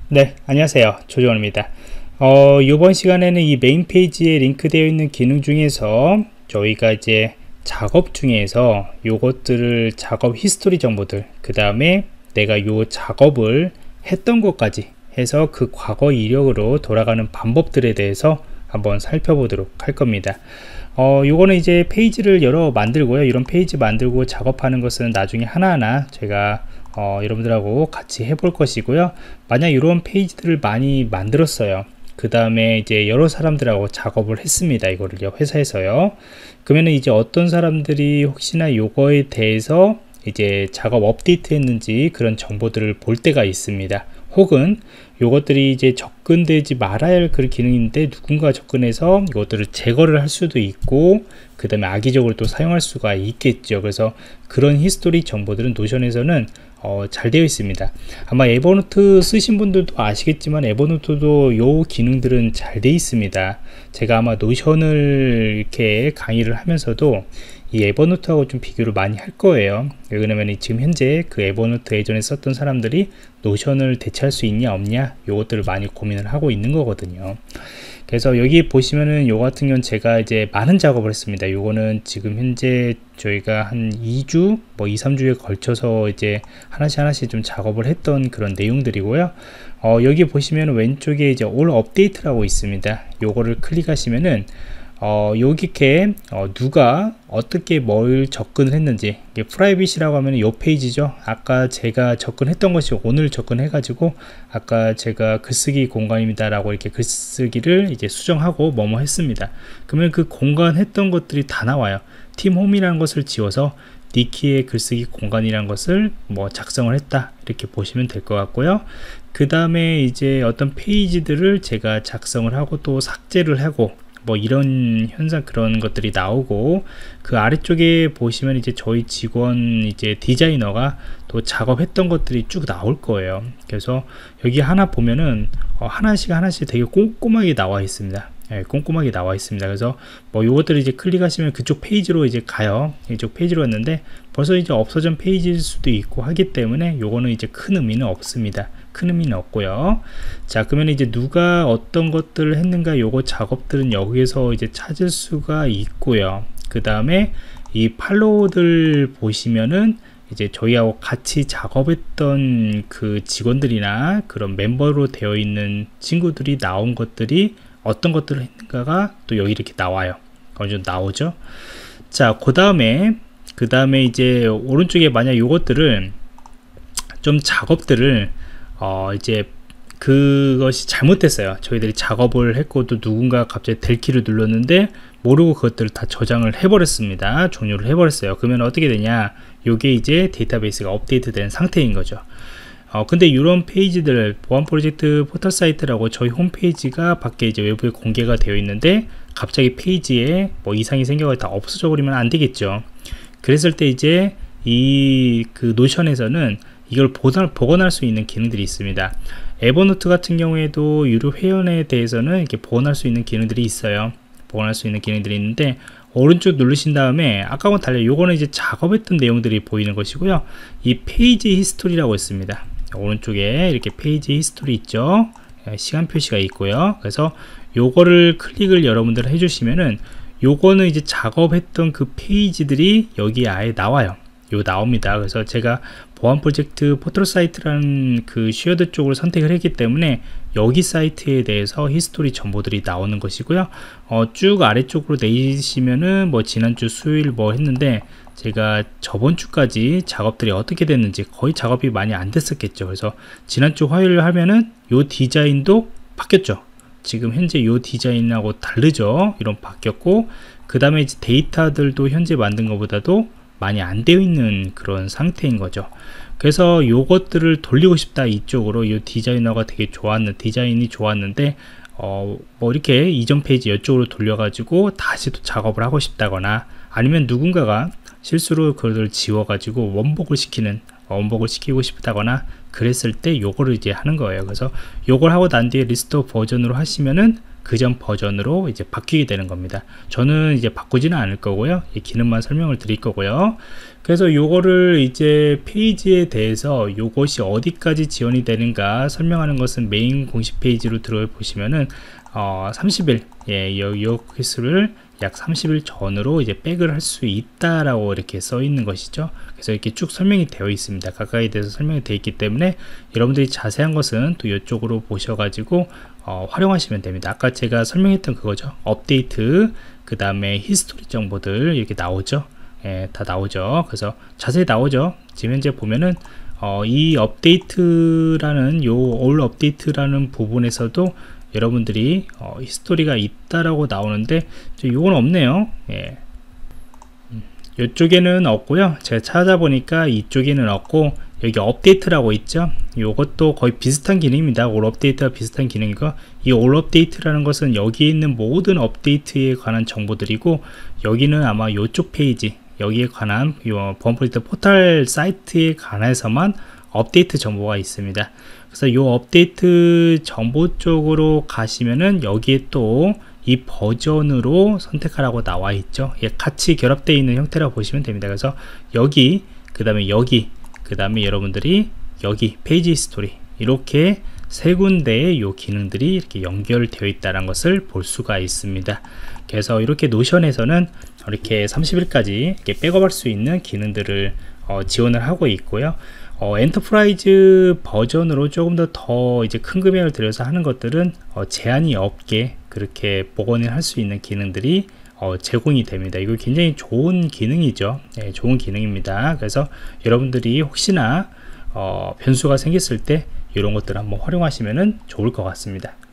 네, 안녕하세요. 조정원입니다. 이번 시간에는 이 메인 페이지에 링크되어 있는 기능 중에서 저희가 이제 작업 중에서 요것들을 작업 히스토리 정보들, 그 다음에 내가 요 작업을 했던 것까지 해서 그 과거 이력으로 돌아가는 방법들에 대해서 한번 살펴보도록 할 겁니다. 요거는 이제 페이지를 여러 만들고요. 이런 페이지 만들고 작업하는 것은 나중에 하나하나 제가 여러분들하고 같이 해볼 것이고요. 만약 이런 페이지들을 많이 만들었어요. 그 다음에 이제 여러 사람들하고 작업을 했습니다. 이거를요, 회사에서요. 그러면 이제 어떤 사람들이 혹시나 요거에 대해서 이제 작업 업데이트 했는지 그런 정보들을 볼 때가 있습니다. 혹은 요것들이 이제 접근되지 말아야 할 그런 기능인데 누군가 접근해서 이것들을 제거를 할 수도 있고, 그 다음에 악의적으로 또 사용할 수가 있겠죠. 그래서 그런 히스토리 정보들은 노션에서는 잘 되어 있습니다. 아마 에버노트 쓰신 분들도 아시겠지만 에버노트도 요 기능들은 잘 되어 있습니다. 제가 아마 노션을 이렇게 강의를 하면서도 이 에버노트하고 좀 비교를 많이 할 거예요. 왜냐면 지금 현재 그 에버노트 예전에 썼던 사람들이 노션을 대체할 수 있냐 없냐 요것들을 많이 고민을 하고 있는 거거든요. 그래서 여기 보시면은 요 같은 경우는 제가 이제 많은 작업을 했습니다. 요거는 지금 현재 저희가 한 2주 뭐 2, 3주에 걸쳐서 이제 하나씩 좀 작업을 했던 그런 내용들이고요. 여기 보시면 왼쪽에 이제 올 업데이트라고 있습니다. 요거를 클릭하시면은 여기게 누가 어떻게 뭘 접근을 했는지, 이게 프라이빗이라고 하면 요 페이지죠. 아까 제가 접근했던 것이 오늘 접근해 가지고 아까 제가 글쓰기 공간입니다 라고 이렇게 글쓰기를 이제 수정하고 뭐뭐 했습니다. 그러면 그 공간 했던 것들이 다 나와요. 팀 홈이라는 것을 지워서 니키의 글쓰기 공간이라는 것을 뭐 작성을 했다, 이렇게 보시면 될 것 같고요. 그 다음에 이제 어떤 페이지들을 제가 작성을 하고 또 삭제를 하고 뭐 이런 현상, 그런 것들이 나오고, 그 아래쪽에 보시면 이제 저희 직원 이제 디자이너가 또 작업했던 것들이 쭉 나올 거예요. 그래서 여기 하나 보면은 하나씩 되게 꼼꼼하게 나와 있습니다. 예, 꼼꼼하게 나와 있습니다. 그래서 뭐 요것들을 이제 클릭하시면 그쪽 페이지로 이제 가요. 이쪽 페이지로 갔는데 벌써 이제 없어진 페이지일 수도 있고 하기 때문에 요거는 이제 큰 의미는 없습니다. 큰 의미는 없고요. 자, 그러면 이제 누가 어떤 것들을 했는가, 요거 작업들은 여기에서 이제 찾을 수가 있고요. 그 다음에 이 팔로우들 보시면은 이제 저희하고 같이 작업했던 그 직원들이나 그런 멤버로 되어 있는 친구들이 나온 것들이 어떤 것들을 했는가가 또 여기 이렇게 나와요. 어느 정도 나오죠. 자, 그 다음에 이제 오른쪽에 만약 요것들을 좀 작업들을 이제 그것이 잘못됐어요. 저희들이 작업을 했고 또 누군가 갑자기 델키를 눌렀는데 모르고 그것들을 다 저장을 해버렸습니다. 종료를 해버렸어요. 그러면 어떻게 되냐, 요게 이제 데이터베이스가 업데이트 된 상태인 거죠. 근데 이런 페이지들, 보안 프로젝트 포털 사이트라고 저희 홈페이지가 밖에 이제 외부에 공개가 되어 있는데 갑자기 페이지에 뭐 이상이 생겨서 다 없어져 버리면 안 되겠죠. 그랬을 때 이제 이 그 노션에서는 이걸 복원할 수 있는 기능들이 있습니다. 에버노트 같은 경우에도 유료 회원에 대해서는 이렇게 복원할 수 있는 기능들이 있어요. 복원할 수 있는 기능들이 있는데 오른쪽 누르신 다음에 아까와 달리 요거는 이제 작업했던 내용들이 보이는 것이고요. 이 페이지 히스토리라고 있습니다. 오른쪽에 이렇게 페이지 히스토리 있죠. 시간 표시가 있고요. 그래서 요거를 클릭을 여러분들 해주시면은 요거는 이제 작업했던 그 페이지들이 여기 아예 나와요. 나옵니다. 그래서 제가 보안 프로젝트 포털 사이트라는 그 쉐어드 쪽을 선택을 했기 때문에 여기 사이트에 대해서 히스토리 정보들이 나오는 것이고요. 쭉 아래쪽으로 내리시면은 뭐 지난주 수요일 뭐 했는데 제가 저번 주까지 작업들이 어떻게 됐는지, 거의 작업이 많이 안 됐었겠죠. 그래서 지난주 화요일 하면은 요 디자인도 바뀌었죠. 지금 현재 요 디자인하고 다르죠. 이런 바뀌었고, 그 다음에 데이터들도 현재 만든 것보다도 많이 안 되어 있는 그런 상태인 거죠. 그래서 요것들을 돌리고 싶다, 이쪽으로. 요 디자이너가 되게 디자인이 좋았는데 뭐 이렇게 이전 페이지 이쪽으로 돌려가지고 다시 또 작업을 하고 싶다거나, 아니면 누군가가 실수로 그걸 지워가지고 원복을 시키고 싶다거나 그랬을 때 요거를 이제 하는 거예요. 그래서 요걸 하고 난 뒤에 리스토어 버전으로 하시면은 그전 버전으로 이제 바뀌게 되는 겁니다. 저는 이제 바꾸지는 않을 거고요. 이 기능만 설명을 드릴 거고요. 그래서 요거를 이제 페이지에 대해서 요것이 어디까지 지원이 되는가 설명하는 것은 메인 공식 페이지로 들어보시면은 30일 요 횟수를 약 30일 전으로 이제 백을 할 수 있다라고 이렇게 써 있는 것이죠. 그래서 이렇게 쭉 설명이 되어 있습니다. 각각에 대해서 설명이 되어 있기 때문에 여러분들이 자세한 것은 또 이쪽으로 보셔가지고 활용하시면 됩니다. 아까 제가 설명했던 그거죠. 업데이트, 그 다음에 히스토리 정보들 이렇게 나오죠. 다 나오죠. 그래서 자세히 나오죠. 지금 현재 보면은 이 업데이트라는 요 올 업데이트라는 부분에서도 여러분들이 히스토리가 있다라고 나오는데 요건 없네요. 이쪽에는 없고요. 제가 찾아보니까 이쪽에는 없고 여기 업데이트라고 있죠. 요것도 거의 비슷한 기능입니다. 올 업데이트와 비슷한 기능이고, 이 올 업데이트라는 것은 여기에 있는 모든 업데이트에 관한 정보들이고, 여기는 아마 요쪽 페이지, 여기에 관한 요 범프리터 포털 사이트에 관해서만 업데이트 정보가 있습니다. 그래서 요 업데이트 정보 쪽으로 가시면은 여기에 또 이 버전으로 선택하라고 나와 있죠. 같이 결합되어 있는 형태라고 보시면 됩니다. 그래서 여기, 그 다음에 여기, 그 다음에 여러분들이 여기 페이지 히스토리, 이렇게 세 군데의 요 기능들이 이렇게 연결되어 있다는 것을 볼 수가 있습니다. 그래서 이렇게 노션에서는 이렇게 30일까지 이렇게 백업할 수 있는 기능들을 지원을 하고 있고요. 엔터프라이즈 버전으로 조금 더 이제 큰 금액을 들여서 하는 것들은 제한이 없게 그렇게 복원을 할 수 있는 기능들이 제공이 됩니다. 이거 굉장히 좋은 기능이죠. 좋은 기능입니다. 그래서 여러분들이 혹시나 변수가 생겼을 때 이런 것들을 한번 활용하시면 좋을 것 같습니다.